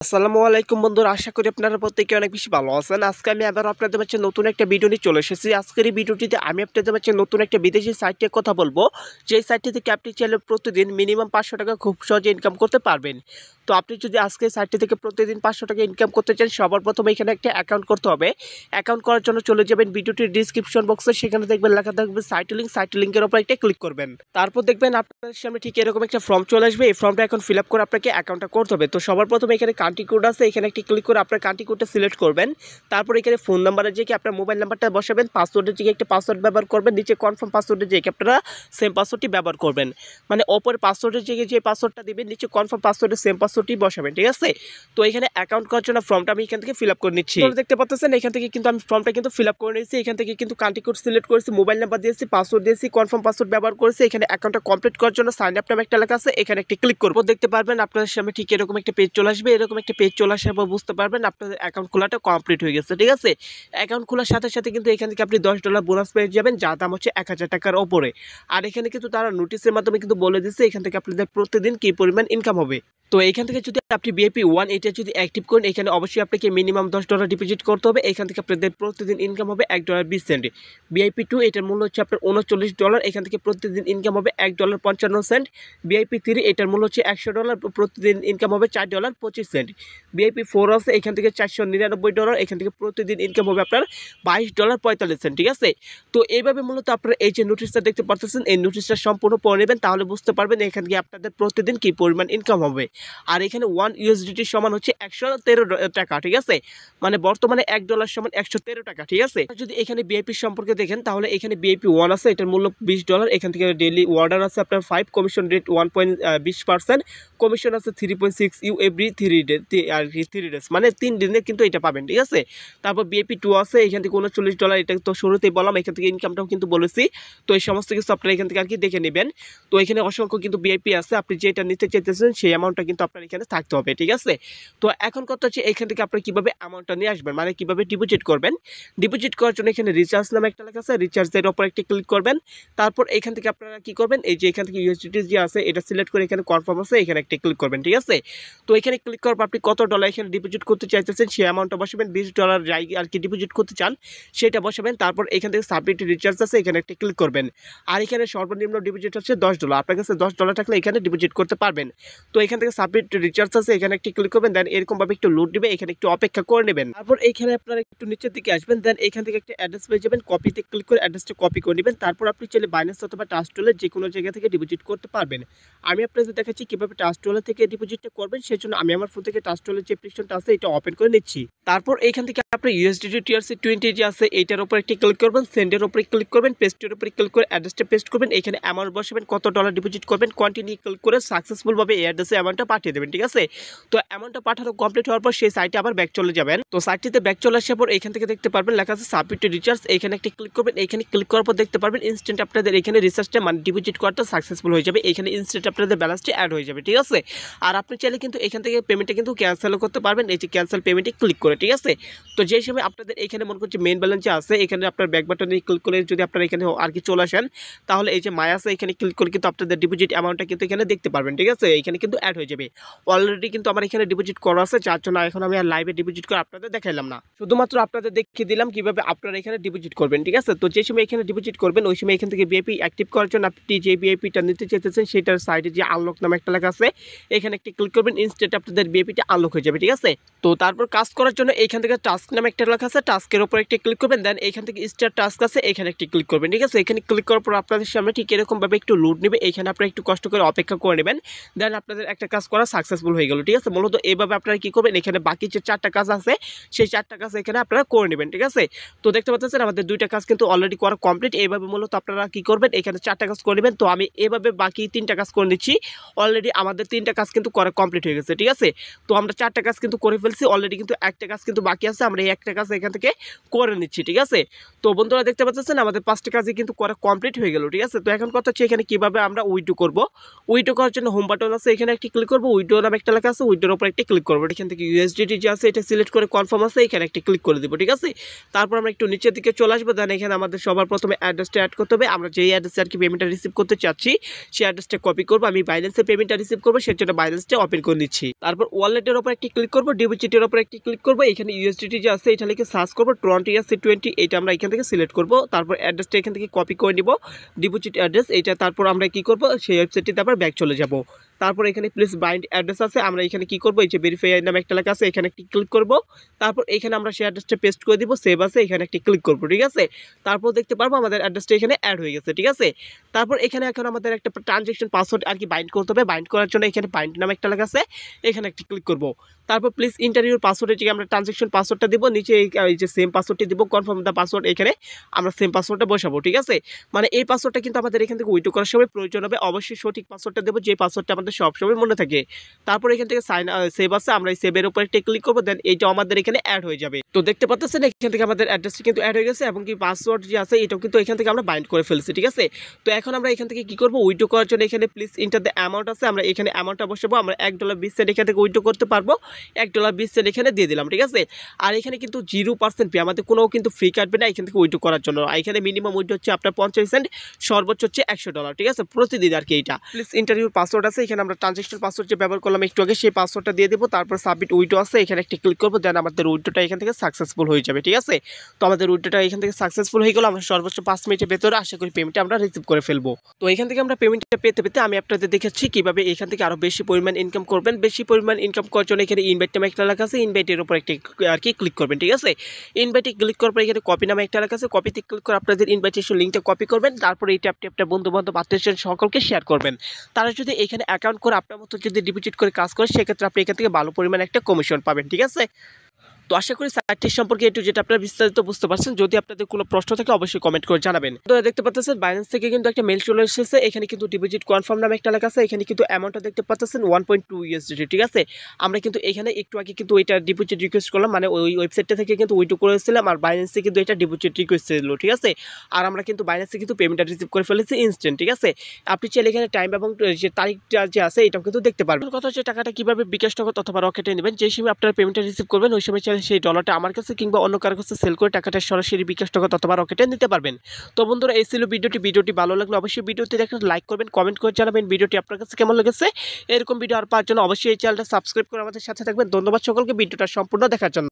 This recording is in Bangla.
আসসালামু আলাইকুম বন্ধুরা, আশা করি আপনারা প্রত্যেকে অনেক বেশি ভালো আছেন। আজকে আমি আবার আপনাদের মাঝে নতুন একটা ভিডিও নিয়ে চলে এসেছি। আজকের এই ভিডিওটিতে আমি আপনাদের মাঝে নতুন একটা বিদেশি সাইটের কথা বলবো, যেই সাইটটি থেকে আপনি চাইলে প্রতিদিন মিনিমাম 500 টাকা খুব সহজে ইনকাম করতে পারবেন। তো আপনি যদি আজকে সাইটটি থেকে প্রতিদিন 500 টাকা ইনকাম করতে চান, সবার প্রথমে এখানে একটা অ্যাকাউন্ট করতে হবে। অ্যাকাউন্ট করার জন্য চলে যাবেন ভিডিওটির ডিসক্রিপশন বক্সে, সেখানে দেখবেন লেখা থাকবে সাইট লিঙ্কের উপর একটা ক্লিক করবেন। তারপর দেখবেন আপনাদের সামনে ঠিক এরকম একটা ফর্ম চলে আসবে। এই ফর্মটা এখন ফিল আপ করে আপনাকে অ্যাকাউন্টটা করতে হবে। তো সবার প্রথমে এখানে কান্ট্রি কোড আছে, এখানে একটি ক্লিক করে আপনার কান্ট্রি কোডটা সিলেক্ট করবেন। তারপর এখানে ফোন নাম্বারের জায়গায় আপনার মোবাইল নাম্বারটা বসাবেন, পাসওয়ার্ডের জায়গায় একটা পাসওয়ার্ড ব্যবহার করবেন, নিচে কনফার্ম পাসওয়ার্ডের জায়গায় আপনারা সেম পাসওয়ার্ডটি ব্যবহার করবেন। মানে ওপরে পাসওয়ার্ডের জায়গায় যে পাসওয়ার্ডটা দিবেন, নিচে কনফার্ম পাসওয়ার্ডের সেম পাসওয়ার্ডটি বসাবেন, ঠিক আছে? তো এখানে অ্যাকাউন্ট করার জন্য ফর্মটা আমি এখান থেকে ফিল আপ করে নিচ্ছি। দেখতে পাচ্ছেন এখান থেকে কিন্তু আমি ফর্মটা কিন্তু ফিল আপ করে নিয়েছি। এখান থেকে কিন্তু কান্ট্রি কোড সিলেক্ট করেছি, মোবাইল নাম্বার দিয়েছি, পাসওয়ার্ড দিয়েছি, কনফার্ম পাসওয়ার্ড ব্যবহার করেছি। এখানে অ্যাকাউন্টটা কমপ্লিট করার জন্য সাইন আপ নামে একটা লেখা আছে, এখানে একটি ক্লিক করব। দেখতে পারবেন আপনাদের সামনে ঠিক এরকম একটা পেজ চলে আসবে। এরকম একটা পেজ চলে আসার পর বুঝতে পারবেন আপনাদের অ্যাকাউন্ট খোলাটা কমপ্লিট হয়ে গেছে, ঠিক আছে? অ্যাকাউন্ট খোলার সাথে সাথে কিন্তু এখান থেকে আপনি $10 বোনাস পেয়ে যাবেন, যার দাম হচ্ছে 1000 টাকার ওপরে। আর এখানে কিন্তু তারা নোটিশের মাধ্যমে কিন্তু বলে দিচ্ছে এখান থেকে আপনাদের প্রতিদিন কি পরিমাণ ইনকাম হবে। তো এখান থেকে যদি আপনি VIP1 এটা যদি অ্যাক্টিভ করেন, এখানে অবশ্যই আপনাকে মিনিমাম $10 ডিপোজিট করতে হবে। এখান থেকে আপনাদের প্রতিদিন ইনকাম হবে $1.20। VIP2 এটার মূল্য হচ্ছে আপনার $39, এখান থেকে প্রতিদিন ইনকাম হবে $1.55। VIP3 এটার মূল্য হচ্ছে $100, প্রতিদিন ইনকাম হবে $4.25। VIP4 আছে, এখান থেকে $499, এখান থেকে প্রতিদিন ইনকাম হবে আপনার $22.45, ঠিক আছে? তো এইভাবে মূলত আপনারা এই যে নোটিশটা দেখতে পাচ্ছেন, এই নোটিশটা সম্পূর্ণ পড়ে নেবেন, তাহলে বুঝতে পারবেন এখান থেকে আপনাদের প্রতিদিন কি পরিমাণ ইনকাম হবে। আর এখানে 1 USDT সমান হচ্ছে 113 টাকা, ঠিক আছে? মানে বর্তমানে $1 সমান 113 টাকা, ঠিক আছে? যদি এখানে VIP সম্পর্কে দেখেন, তাহলে এখানে VIP1 আছে, এটার মূল্য $20, এখান থেকে ডেইলি অর্ডার আছে আপনার 5, কমিশন রেট 1.20%, কমিশন আছে 3.6 ইউ এভরি 3 ডেজ, মানে 3 দিনে কিন্তু এটা পাবেন, ঠিক আছে? তারপর VIP2 আছে, এখান থেকে $39, এটা তো শুরুতেই বললাম, এখান থেকে ইনকামটাও কিন্তু বলেছি। তো এই সমস্ত কিছু আপনারা এখান থেকে আর কি দেখে নেবেন। তো এখানে অসংখ্য কিন্তু VIP আছে, আপনি যেটা নিতে চাইতেছেন সেই অ্যামাউন্টটা কিন্তু আপনার এখানে থাকতে হবে, ঠিক আছে? তো এখন কথা হচ্ছে এখান থেকে আপনারা কিভাবে অ্যামাউন্টটা নিয়ে আসবেন, মানে কিভাবে ডিপোজিট করবেন। ডিপোজিট করার জন্য এখানে রিচার্জ নামে একটা লেখা আছে, রিচার্জের উপর একটা ক্লিক করবেন। তারপর এখান থেকে আপনারা কি করবেন, এই যে এখান থেকে USDT যে আছে এটা সিলেক্ট করে এখানে কনফার্ম আছে, এখানে একটা ক্লিক করবেন, ঠিক আছে? তো এখানে ক্লিক করার পর আপনি কত ডলার এখানে ডিপোজিট করতে চাইতেছেন সেই অ্যামাউন্টটা বসাবেন। $20 যাই আর কি ডিপোজিট করতে চান সেটা বসাবেন। তারপর এখান থেকে সাবমিট রিচার্জ আছে, এখানে একটা ক্লিক করবেন। আর এখানে সর্বনিম্ন ডিপোজিট হচ্ছে $10, আপনার কাছে $10 থাকলে এখানে ডিপোজিট করতে পারবেন। তো এখান থেকে সাবমিট রিচার্জ আছে, এখানে একটি ক্লিক করবেন। দেন এরকমভাবে একটু লোড দিবে, এখানে একটু অপেক্ষা করে নেবেন। তারপর এখানে আপনারা একটু নিচের দিকে আসবেন, দেন এখান থেকে একটা অ্যাড্রেস পেয়ে যাবেন, কপিতে ক্লিক করে অ্যাড্রেসটা কপি করে নেবেন। তারপর আপনি চাইলে বাইন্যান্স অথবা ট্রাস্ট ওয়ালেট যে কোনো জায়গা থেকে ডিপোজিট করতে পারবেন। আমি আপনাদের দেখাচ্ছি কীভাবে ট্রাস্ট ওয়ালেট থেকে ডিপোজিটটা করবেন, সেজন্য আমি আমার ফোন থেকে ট্রাস্ট ওয়ালেট যে অ্যাপ্লিকেশনটা আছে এটা ওপেন করে নিচ্ছি। তারপর এখান থেকে আপনি USDT TRC20 যে আছে এইটার উপর একটি ক্লিক করবেন, সেন্ডের উপরে ক্লিক করবেন, পেস্টের উপরে ক্লিক করে অ্যাড্রেসটা পেস্ট করবেন, এখানে অ্যামাউন্ট বসাবেন, কত ডলার ডিপোজিট করবেন, কন্টিনিউ ক্লিক করে সাকসেসফুলভাবে এই অ্যাড্রেসে অ্যামাউন্টটা পাঠিয়ে দেবেন, ঠিক আছে? তো অ্যামাউন্টটা পাঠানো কমপ্লিট হওয়ার পর সেই সাইটে আবার ব্যাক চলে যাবেন। তো সাইটটিতে ব্যাক চলে আসার পর এখান থেকে দেখতে পারবেন লেখা আছে সাবমিট রিচার্জ, এখানে একটা ক্লিক করবেন। এখানে ক্লিক করার পর দেখতে পারবেন ইনস্ট্যান্ট আপনাদের এখানে রিচার্জটা মানে ডিপোজিট করাটা সাকসেসফুল হয়ে যাবে, এখানে ইনস্ট্যান্ট আপনাদের ব্যালেন্সটি অ্যাড হয়ে যাবে, ঠিক আছে? আর আপনি চাইলে কিন্তু এখান থেকে পেমেন্টটা কিন্তু ক্যান্সেলও করতে পারবেন, এই যে ক্যান্সেল পেমেন্টে ক্লিক করে, ঠিক আছে? তো যেই সময় আপনাদের এখানে মনে করছে মেইন ব্যালেন্স যে আছে, এখানে আপনার ব্যাক বাটনে ক্লিক করে যদি আপনারা এখানে আর কি চলে আসেন, তাহলে এই যে মাই আছে এখানে ক্লিক করে কিন্তু আপনাদের ডিপোজিট অ্যামাউন্টটা কিন্তু এখানে দেখতে পারবেন, ঠিক আছে? এখানে কিন্তু অ্যাড হয়ে যাবে। অলরেডি কিন্তু আমার এখানে ডিপোজিট করা আছে, যার জন্য এখন আমি আর লাইভে ডিপোজিট করে আপনাদের দেখাইলাম না, শুধুমাত্র আপনাদের দেখিয়ে দিলাম কিভাবে আপনারা এখানে ডিপোজিট করবেন, ঠিক আছে? তো যে সময় এখানে ডিপোজিট করবেন ওই সময় এখান থেকে VIP অ্যাক্টিভ করার জন্য আপনি যে VIPটা নিতে চাইতেছেন সেটার সাইডে যে আনলক নামে একটা লেখা আছে, এখানে একটি ক্লিক করবেন, ইনস্ট্যান্ট আপনাদের VIPটা আনলক হয়ে যাবে, ঠিক আছে? তো তারপর কাজ করার জন্য এখান থেকে টাস্ক নামে একটা লেখা আছে, টাস্কের উপর একটি ক্লিক করবেন, দেন এখান থেকে স্টার্ট টাস্ক আছে, এখানে একটি ক্লিক করবেন, ঠিক আছে? এখানে ক্লিক করার পর আপনাদের সামনে ঠিক এরকমভাবে একটু লোড নেবে, এখানে আপনারা একটু কষ্ট করে অপেক্ষা করে নেবেন, দেন আপনাদের একটা কাজ করা সাকসেসফুল হয়ে গেল, ঠিক আছে? মূলত এইভাবে আপনারা কি করবেন, এখানে বাকি যে 4টা কাজ আছে সেই 4টা কাজ এখানে আপনারা করে নেবেন, ঠিক আছে? তো দেখতে পাচ্ছেন আমাদের 2টা কাজ কিন্তু অলরেডি করা কমপ্লিট। এইভাবে মূলত আপনারা কি করবেন, এখানে 4টা কাজ করে নেবেন। তো আমি এভাবে বাকি 3টা কাজ করে নিচ্ছি, অলরেডি আমাদের 3টা কাজ কিন্তু করা কমপ্লিট হয়ে গেছে, ঠিক আছে? তো আমরা 4টা কাজ কিন্তু করে ফেলছি। ফেলছি অলরেডি, কিন্তু একটা কাজ কিন্তু বাকি আছে, আমরা এই একটা কাজ এখান থেকে করে নিচ্ছি। ঠিক আছে, তো বন্ধুরা দেখতে পাচ্ছেন আমাদের 5টা কাজই কিন্তু করা কমপ্লিট হয়ে গেল। ঠিক আছে, তো এখন কথা হচ্ছে এখানে কিভাবে আমরা উইথড্র করব। উইথড্র করার জন্য হোম বাটন আছে, এখানে একটি ক্লিক করব, উইথড্র নামে একটা লেখা আছে, উইথড্রোর উপর একটা ক্লিক করব। এখান থেকে ইউএসডিটি যে আছে এটা সিলেক্ট করে কনফার্ম আছে, এখানে একটা ক্লিক করে দিব। ঠিক আছে, তারপর আমরা একটু নিচের দিকে চলে আসবো। দেন এখানে আমাদের সবার প্রথমে অ্যাড্রেসটা অ্যাড করতে হবে। আমরা যেই অ্যাড্রেসে আর কি পেমেন্টটা রিসিভ করতে চাচ্ছি সেই অ্যাড্রেসটা কপি করব। আমি বাইন্যান্সে পেমেন্টটা রিসিভ করব, সেই জন্য বাইন্যান্সটা ওপেন করে নিচ্ছি। তারপর ওয়ালেটের উপর একটি ক্লিক করব, ডিপোজিটের উপর একটি ক্লিক করব, এখানে ইউএসডিটি যে আছে এটা লিখে সার্চ করব, 20 এটা আমরা এখান থেকে সিলেক্ট করব। তারপর অ্যাড্রেসটা এখান থেকে কপি করে নিব, ডিপোজিট অ্যাড্রেস এইটা। তারপর আমরা কি করব, সেই ওয়েবসাইটটিতে আবার ব্যাক চলে যাব। তারপর এখানে প্লিজ বাইন্ড অ্যাড্রেস আছে, আমরা এখানে কি করব, এই যে ভেরিফাই নামে একটা লেখা আছে, এখানে একটি ক্লিক করব। তারপর এখানে আমরা সেই অ্যাড্রেসটা পেস্ট করে দিব, সেভ আছে, এখানে একটি ক্লিক করব। ঠিক আছে, তারপর দেখতে পারবো আমাদের অ্যাড্রেসটা এখানে অ্যাড হয়ে গেছে। ঠিক আছে, তারপর এখানে এখন আমাদের একটা ট্রানজ্যাকশন পাসওয়ার্ড আর কি বাইন্ড করতে হবে। বাইন্ড করার জন্য এখানে বাইন্ড নামে একটা লেখা আছে, এখানে একটি ক্লিক করব। তারপর প্লিজ ইন্টারভিউর পাসওয়ার্ডের যে আমরা ট্রানজ্যাকশন পাসওয়ার্ডটা দিব, নিচে এই যে সেম পাসওয়ার্ডটি দিব, কনফার্ম দ্য পাসওয়ার্ড, এখানে আমরা সেম পাসওয়ার্ডটা বসাবো। ঠিক আছে, মানে এই পাসওয়ার্ডটা কিন্তু আমাদের এখান থেকে উইথড্র করার সময় প্রয়োজন হবে, অবশ্যই সঠিক পাসওয়ার্ডটা দেবো, যে পাসওয়ার্ডটা আমাদের সবসময় মনে থাকে। তারপর এখান থেকে সাইন সেভ আছে, আমরা এই সেভের উপর একটা ক্লিক করবো, দেন এইটা আমাদের এখানে অ্যাড হয়ে যাবে। তো দেখতে পাচ্ছেন এখান থেকে আমাদের অ্যাড্রেসটি কিন্তু অ্যাড হয়ে গেছে, এবং কি পাসওয়ার্ড যে আছে এটাও কিন্তু এখান থেকে আমরা বাইন্ড করে ফেলছি। ঠিক আছে, তো এখন আমরা এখান থেকে কি করবো, উইথড্র করার জন্য এখানে প্লিজ ইন্টার দ্য অ্যামাউন্ট আছে, আমরা এখানে অ্যামাউন্টটা বসাবো। আমরা $1.20 এখান থেকে উইথড্র করতে পারবো, $1.20 এখানে দিয়ে দিলাম। ঠিক আছে, আর এখানে কিন্তু 0% ফি, আমাদের কোনো কিন্তু ফ্রি কাটবে না এখান থেকে উইথড্র করার জন্য। এখানে মিনিমাম উইথড্র হচ্ছে আপনার 50 সেন্ট, সর্বোচ্চ হচ্ছে $100। ঠিক আছে, প্রতিদিন আর কি। এইটা প্লিজ ইন্টারভিউ পাসওয়ার্ড আছে, এখানে আমরা ট্রানজ্যাকশন পাসওয়ার্ড যে ব্যবহার করলাম একটু আগে, সেই পাসওয়ার্ডটা দিয়ে দেবো। তারপর সাবমিট উইথড্র আছে, এখানে একটি ক্লিক করবো, দেন আমাদের উইথড্রটা এখান থেকে সাকসেসফুল হয়ে যাবে। ঠিক আছে, তো আমাদের উইথড্রটা এখান থেকে সাকসেসফুল হয়ে গেল। আমরা সর্বোচ্চ 5 মিনিটের ভেতরে আশা করি পেমেন্টটা আমরা রিসিভ করে ফেলবো। তো এখান থেকে আমরা পেমেন্টটা পেতে পেতে আমি আপনাদের দেখাচ্ছি কিভাবে এখান থেকে আরো বেশি পরিমাণ ইনকাম করবেন। বেশি পরিমাণ ইনকাম করার জন্য এখানে ইনভাইট নামে একটা লেখা আছে, ইনভাইটের উপর একটি আর কি ক্লিক করবেন। ঠিক আছে, ইনভাইটে ক্লিক করার পর এখানে কপি নামে একটা লেখা আছে, কপিতে ক্লিক করে আপনাদের ইনভাইটেশন লিঙ্কটা কপি করবেন। তারপর এইটা আপনি আপনার বন্ধু বান্ধব আত্মীয়স্বজন সকলকে শেয়ার করবেন। তারা যদি এখানে অ্যাকাউন্ট করে আপনার মতো যদি ডিপোজিট করে কাজ করে, সেক্ষেত্রে আপনি এখান থেকে ভালো পরিমাণ একটা কমিশন পাবেন। ঠিক আছে, তো আশা করি সাইটটি সম্পর্কে একটু যেটা আপনারা বিস্তারিত বুঝতে পারছেন। যদি আপনাদের কোনো প্রশ্ন থাকে অবশ্যই কমেন্ট করে জানাবেন। তো দেখতে পাচ্ছেন বাইন্যান্স থেকে কিন্তু একটা মেল চলে এসেছে, এখানে কিন্তু ডিপোজিট কনফার্ম নামে একটা লেখা আছে, এখানে কিন্তু অ্যামাউন্টটা দেখতে পাচ্ছেন 1.2 USDT। ঠিক আছে, আমরা কিন্তু এখানে একটু আগে কিন্তু এটা ডিপোজিট রিকোয়েস্ট করলাম, মানে ওই ওয়েবসাইটটা থেকে কিন্তু উইথড্র করেছিলাম, আর বাইন্যান্সে কিন্তু এটা ডিপোজিট রিকোয়েস্ট ছিল। ঠিক আছে, আর আমরা কিন্তু বাইন্যান্সে কিন্তু পেমেন্টটা রিসিভ করে ফেলেছি ইনস্ট্যান্ট। ঠিক আছে, আপনি চাইলে এখানে টাইম এবং যে তারিখটা যে আছে এটাও কিন্তু দেখতে পারবেন। কথা হচ্ছে টাকাটা কিভাবে বিকাশ নগদ অথবা রকেটে নেবেন, যে সময় আপনারা পেমেন্টটা রিসিভ করবেন ওই সময় চাইলে সেই ডলারটা আমার কাছে কিংবা অন্য কারো কাছে সেল করে টাকাটা সরাসরি বিকাশ নগদ অথবা রকেটে নিতে পারবেন। তো বন্ধুরা এই ছিল ভিডিওটি ভালো লাগলে অবশ্যই ভিডিওতে একটা লাইক করবেন, কমেন্ট করে জানাবেন ভিডিওটি আপনার কাছে কেমন লেগেছে। এরকম ভিডিও আর পাওয়ার জন্য অবশ্যই এই চ্যানেলটা সাবস্ক্রাইব করে আমাদের সাথে থাকবেন। ধন্যবাদ সকলকে ভিডিওটা সম্পূর্ণ দেখার জন্য।